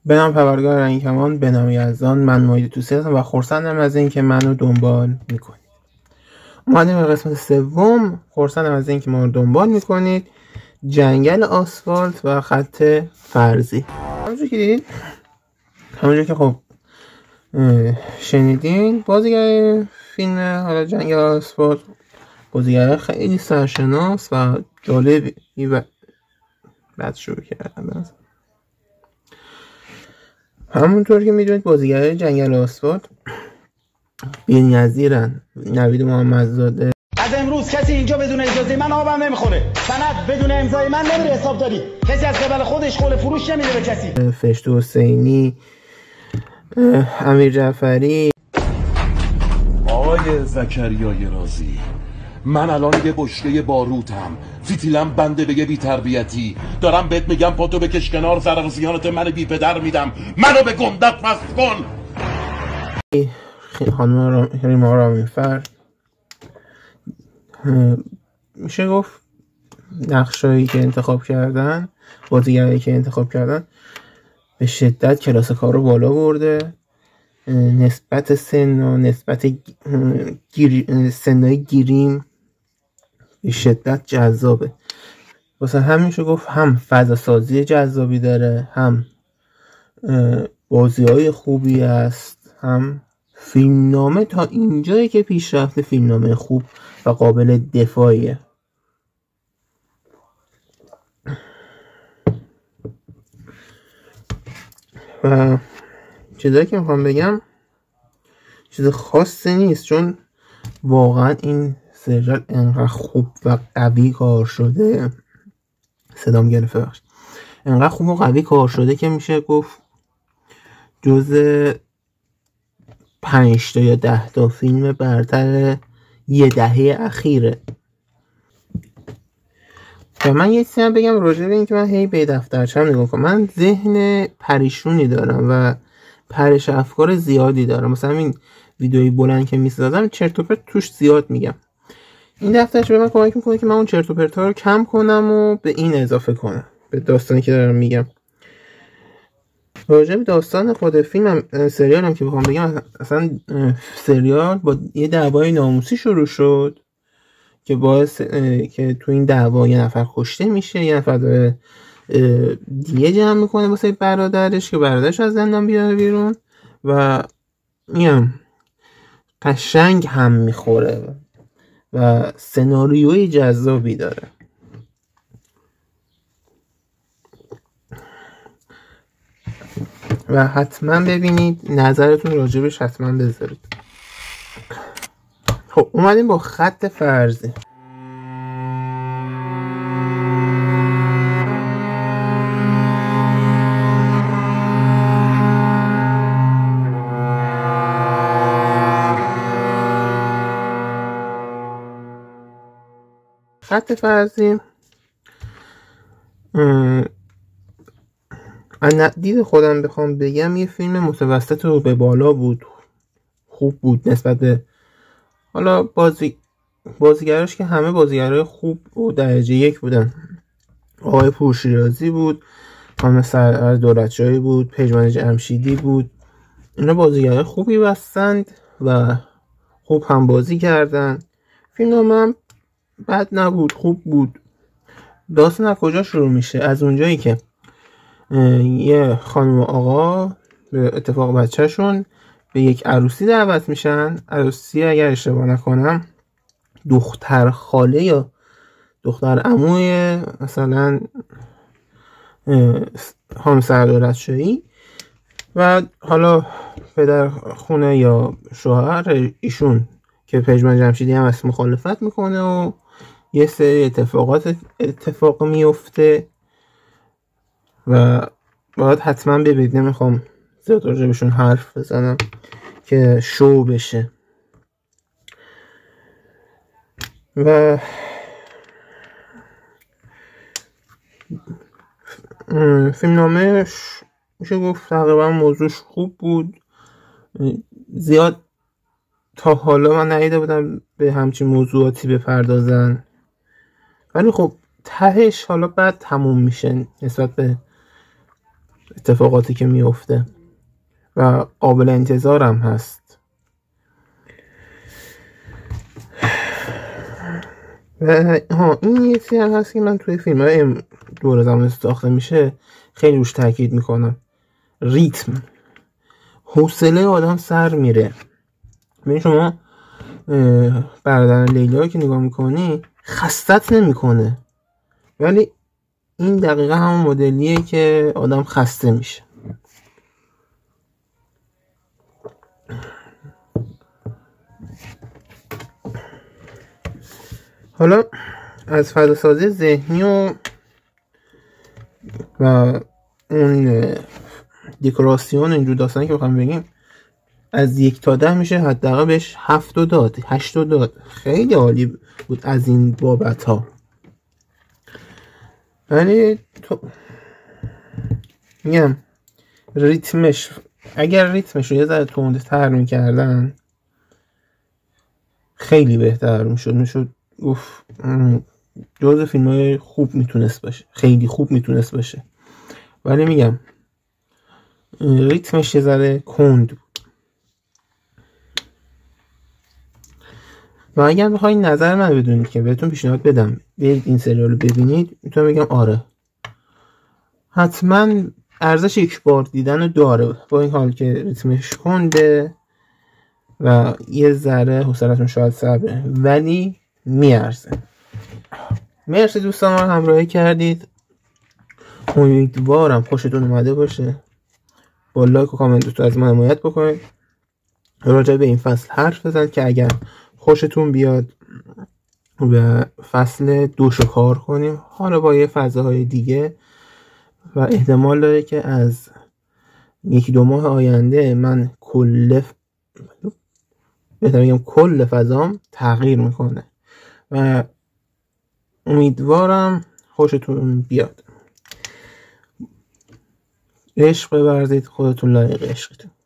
به نام پروردگار رنگ کمان، به نام یزدان. من محیط توسی هستم و خرسندم از اینکه منو دنبال میکنید. اومدیم به قسمت سوم. خرسندم از اینکه ما رو دنبال میکنید. جنگل آسفالت و خط فرضی. همونجور که دیدید، همونجور که خب شنیدین، بازیگر فیلم حالا جنگل آسفالت بازیگر خیلی سرشناس و جالبی و بعد شروع کردن. همونطور که میدونید بازیگر جنگل آسفالت بی‌نظیرن. نوید محمدزاده. از امروز کسی اینجا بدون اجازه من آبم نمیخوره. سند بدون امضای من نمیره حسابداری. کسی از قبل خودش قول فروش نمیده به کسی. فرشته حسینی، امیر جعفری. آقای زکریای رازی، من الان یه بشکه باروتم، فیتیلم بنده به یه بی‌تربیتی، دارم بهت میگم پاتو بکش کنار، سرغزیانت من بی پدر میدم، منو به گندت فست کن. خانم ریما رامینفر، میشه گفت نقشایی که انتخاب کردن، بازیگرایی که انتخاب کردن به شدت کلاس کار رو بالا برده. نسبت سن و نسبت سنای گیریم به شدت جذابه. واسه همین میشه گفت هم فضا سازی جذابی داره، هم بازی‌های خوبی است، هم فیلمنامه تا اینجایی که پیشرفت فیلمنامه خوب و قابل دفاعیه. و چیزایی که میخوام بگم چیز خاصی نیست، چون واقعا این سریال انقدر خوب و قوی کار شده، صدام گرفته بخش، انقدر خوب و قوی کار شده که میشه گفت جز 5 تا یا 10 تا فیلم برتر یه دهه اخیره. و من یه چیزی بگم راجع به این که من هی به دفترچه‌م نگاه کنم. من ذهن پریشونی دارم و پرش افکار زیادی دارم. مثلا این ویدیوی بلند که میسازم چرت و پرت توش زیاد میگم. این دفترچه به من کمک میکنه که من اون چرت و پرت‌ها رو کم کنم و به این اضافه کنم، به داستانی که دارم میگم. راجع به داستان خود فیلم سریال هم که بخوام بگم، اصلا سریال با یه دعوای ناموسی شروع شد که باعث که تو این دعوا یه نفر کشته میشه، یه نفر داره دیگه جمع میکنه واسه برادرش که برادرش از زندان بیاره بیرون و میگم قشنگ هم میخوره و سناریوی جذابی داره. و حتما ببینید، نظرتون راجبش حتما بذارید. خب اومدیم با خط فرضی. خط فرضی از دید خودم بخوام بگم یه فیلم متوسط و به بالا بود، خوب بود نسبت به حالا بازیگراش که همه بازیگرای خوب و درجه 1 بودن. آقای پورشیرازی بود، خانم سرور دولتشاهی بود، پژمان جمشیدی بود. اینا بازیگرای خوبی بستند و خوب هم بازی کردن. فیلم هم بد نبود، خوب بود. داستان از کجا شروع میشه؟ از اونجایی که یه خانم و آقا به اتفاق بچه‌شون به یک عروسی دعوت میشن. عروسی اگر اشتباه نکنم دختر خاله یا دختر عموی مثلا خانم سردولتشاهی و حالا پدر خونه یا شوهر ایشون که پژمان جمشیدی هم از مخالفت میکنه و یه سری اتفاق میفته و باید حتما ببینید. نمیخوام زیاد راجع بهشون حرف بزنم که شو بشه. و فیلمنامه‌اش میشه گفت تقریبا موضوعش خوب بود. زیاد تا حالا من ندیده بودم به همچین موضوعاتی بپردازن، ولی خب تهش حالا بعد تموم میشه نسبت به اتفاقاتی که میفته و قابل انتظارم هست. و این یه چیزی هم هست که من توی فیلم های دور زمان ساخته میشه خیلی روش تاکید میکنم، ریتم. حوصله آدم سر میره. ببین شما برادر لیلا که نگاه میکنی خستت نمیکنه، ولی این دقیقا همون مدلیه که آدم خسته میشه. حالا از فضاسازی ذهنی و اون دکوراسیون اینجور داستانی که بخوام بگیم، از 1 تا 10 میشه حداقل بهش 7 داد، 8 داد. خیلی عالی بود از این بابت ها. ولی میگم ریتمش، اگر ریتمش رو یه ذره تندتر میکردن خیلی بهتر میشد. جز فیلم های خوب میتونست باشه، خیلی خوب میتونست باشه، ولی میگم ریتمش یه ذره کند بود. و اگر بخواید نظر من بدونید که بهتون پیشنهاد بدم برید این سریال رو ببینید، میتونم بگم آره حتما ارزش یک بار دیدن رو داره، با این حال که ریتمش کنده و یه ذره حوصله‌تون شاید سر بره، ولی میارزه. مرسی دوستان ما همراهی کردید. امیدوارم خوشتون اومده باشه. با لایک و کامنتتون از من حمایت بکنید. راجع به این فصل حرف بزنید که اگر خوشتون بیاد و فصل 2 شو کار کنیم، حالا با یه فضاهای دیگه، و احتمال داره که از 1-2 ماه آینده من کل فضام تغییر میکنه و امیدوارم خوشتون بیاد. عشق بورزید، خودتون لایق عشقتون.